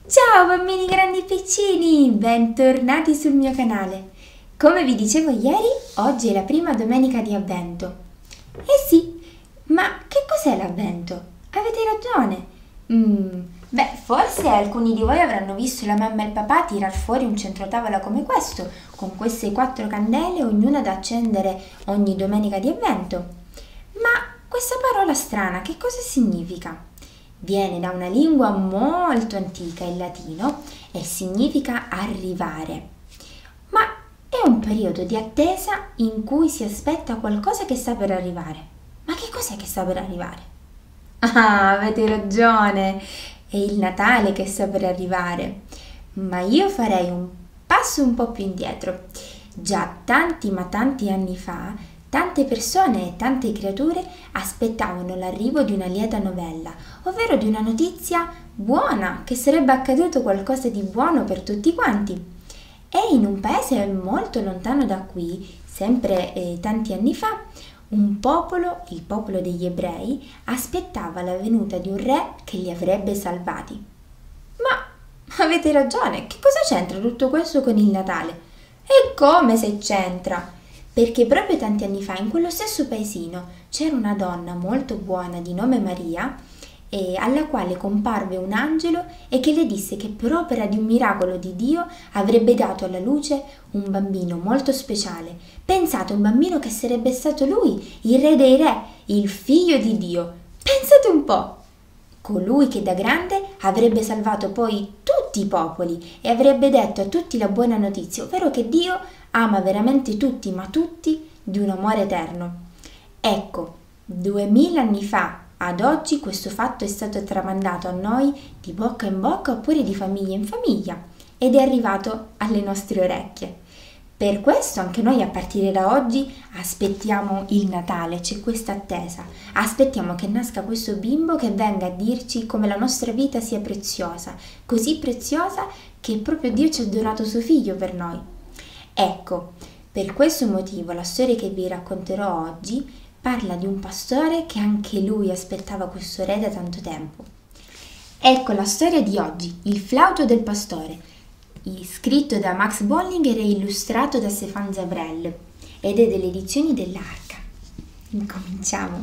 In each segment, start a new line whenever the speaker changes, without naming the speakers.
Ciao bambini grandi e piccini, bentornati sul mio canale. Come vi dicevo ieri, oggi è la prima domenica di Avvento. Eh sì, ma che cos'è l'Avvento? Avete ragione. Forse alcuni di voi avranno visto la mamma e il papà tirar fuori un centrotavola come questo, con queste 4 candele, ognuna da accendere ogni domenica di Avvento. Ma questa parola strana, che cosa significa? Viene da una lingua molto antica, il latino, e significa arrivare. Ma è un periodo di attesa in cui si aspetta qualcosa che sta per arrivare. Ma che cos'è che sta per arrivare? Ah, avete ragione, è il Natale che sta per arrivare. Ma io farei un passo un po' più indietro. Già tanti ma tanti anni fa, tante persone e tante creature aspettavano l'arrivo di una lieta novella, ovvero di una notizia buona, che sarebbe accaduto qualcosa di buono per tutti quanti. E in un paese molto lontano da qui, sempre tanti anni fa, un popolo, il popolo degli ebrei, aspettava la venuta di un re che li avrebbe salvati. Ma avete ragione, che cosa c'entra tutto questo con il Natale? E come se c'entra? Perché proprio tanti anni fa in quello stesso paesino c'era una donna molto buona di nome Maria alla quale comparve un angelo e che le disse che per opera di un miracolo di Dio avrebbe dato alla luce un bambino molto speciale. Pensate, un bambino che sarebbe stato lui, il re dei re, il figlio di Dio. Pensate un po'! Colui che da grande avrebbe salvato poi tutti i popoli e avrebbe detto a tutti la buona notizia, ovvero che Dio ama veramente tutti, ma tutti di un amore eterno. Ecco, 2000 anni fa ad oggi questo fatto è stato tramandato a noi di bocca in bocca oppure di famiglia in famiglia ed è arrivato alle nostre orecchie. Per questo anche noi a partire da oggi aspettiamo il Natale, c'è questa attesa, aspettiamo che nasca questo bimbo che venga a dirci come la nostra vita sia preziosa, così preziosa che proprio Dio ci ha donato suo figlio per noi. Ecco, per questo motivo la storia che vi racconterò oggi parla di un pastore che anche lui aspettava questo re da tanto tempo. Ecco la storia di oggi, il flauto del pastore, scritto da Max Bollinger e illustrato da Stéphane Zabrel ed è delle edizioni dell'Arca. Incominciamo.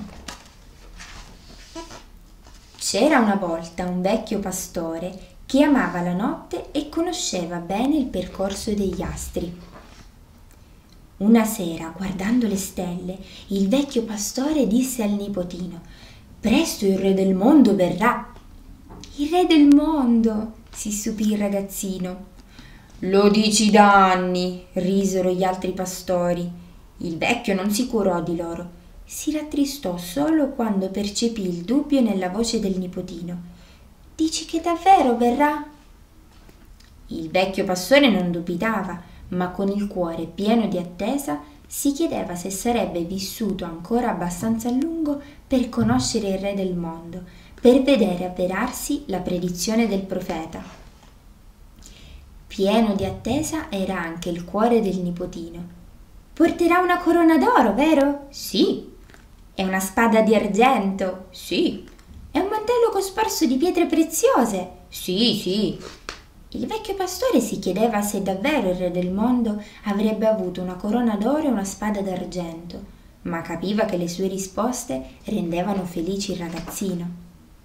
C'era una volta un vecchio pastore che amava la notte e conosceva bene il percorso degli astri. Una sera, guardando le stelle, il vecchio pastore disse al nipotino: «Presto il re del mondo verrà». «Il re del mondo?» si stupì il ragazzino. «Lo dici da anni», risero gli altri pastori. Il vecchio non si curò di loro. Si rattristò solo quando percepì il dubbio nella voce del nipotino. «Dici che davvero verrà?» Il vecchio pastore non dubitava, ma con il cuore pieno di attesa si chiedeva se sarebbe vissuto ancora abbastanza a lungo per conoscere il re del mondo, per vedere avverarsi la predizione del profeta. Pieno di attesa era anche il cuore del nipotino. «Porterà una corona d'oro, vero?» «Sì». «E una spada di argento?» «Sì». «E un mantello cosparso di pietre preziose?» «Sì, sì». Il vecchio pastore si chiedeva se davvero il re del mondo avrebbe avuto una corona d'oro e una spada d'argento, ma capiva che le sue risposte rendevano felice il ragazzino.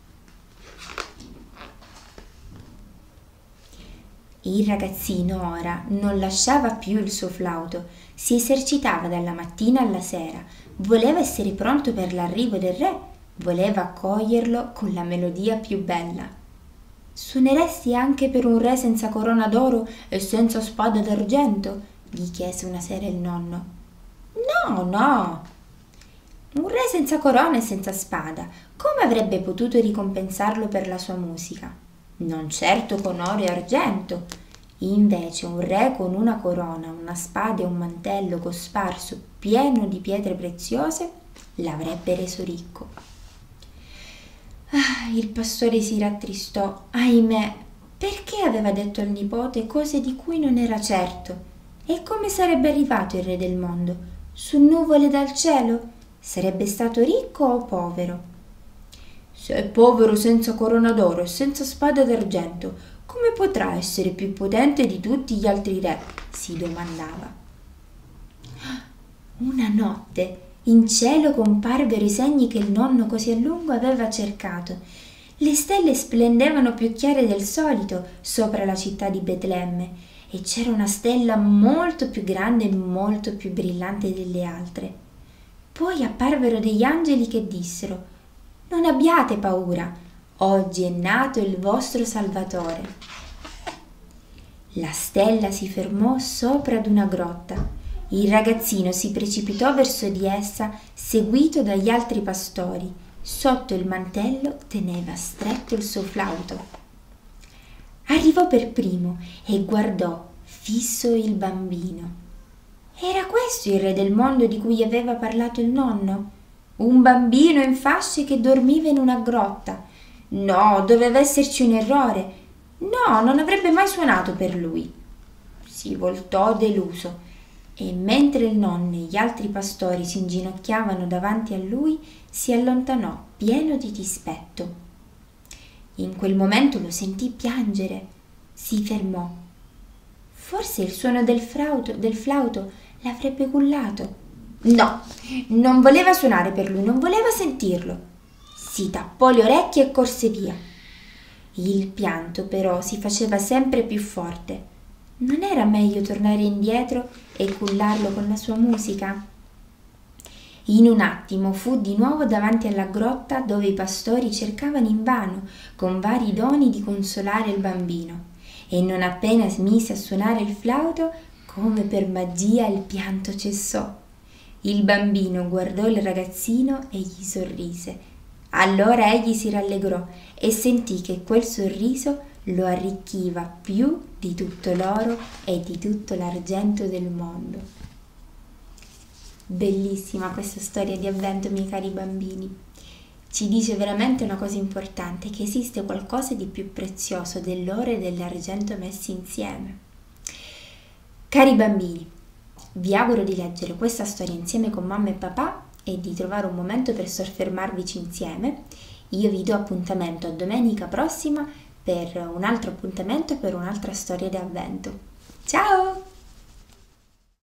Il ragazzino ora non lasciava più il suo flauto, si esercitava dalla mattina alla sera, voleva essere pronto per l'arrivo del re, voleva accoglierlo con la melodia più bella. «Suoneresti anche per un re senza corona d'oro e senza spada d'argento?» gli chiese una sera il nonno. «No, no!» «Un re senza corona e senza spada, come avrebbe potuto ricompensarlo per la sua musica?» «Non certo con oro e argento!» Invece un re con una corona, una spada e un mantello cosparso pieno di pietre preziose l'avrebbe reso ricco. Il pastore si rattristò. Ahimè, perché aveva detto al nipote cose di cui non era certo? E come sarebbe arrivato il re del mondo? Su nuvole dal cielo? Sarebbe stato ricco o povero? «Se è povero senza corona d'oro e senza spada d'argento, come potrà essere più potente di tutti gli altri re? Si domandava. Una notte in cielo comparvero i segni che il nonno così a lungo aveva cercato. Le stelle splendevano più chiare del solito sopra la città di Betlemme e c'era una stella molto più grande e molto più brillante delle altre. Poi apparvero degli angeli che dissero: «Non abbiate paura, oggi è nato il vostro Salvatore». La stella si fermò sopra ad una grotta. Il ragazzino si precipitò verso di essa, seguito dagli altri pastori. Sotto il mantello teneva stretto il suo flauto. Arrivò per primo e guardò fisso il bambino. Era questo il re del mondo di cui aveva parlato il nonno? Un bambino in fasce che dormiva in una grotta. No, doveva esserci un errore. No, non avrebbe mai suonato per lui. Si voltò deluso e mentre il nonno e gli altri pastori si inginocchiavano davanti a lui, si allontanò pieno di dispetto. In quel momento lo sentì piangere. Si fermò. Forse il suono del flauto l'avrebbe cullato. No, non voleva suonare per lui, non voleva sentirlo. Si tappò le orecchie e corse via. Il pianto però si faceva sempre più forte. Non era meglio tornare indietro e cullarlo con la sua musica? In un attimo fu di nuovo davanti alla grotta dove i pastori cercavano invano, con vari doni, di consolare il bambino. E non appena smise a suonare il flauto, come per magia il pianto cessò. Il bambino guardò il ragazzino e gli sorrise. Allora egli si rallegrò e sentì che quel sorriso lo arricchiva più di tutto l'oro e di tutto l'argento del mondo. Bellissima questa storia di avvento, miei cari bambini. Ci dice veramente una cosa importante, che esiste qualcosa di più prezioso dell'oro e dell'argento messi insieme. Cari bambini, vi auguro di leggere questa storia insieme con mamma e papà e di trovare un momento per soffermarvici insieme. Io vi do appuntamento a domenica prossima per un altro appuntamento, per un'altra storia d'avvento. Ciao!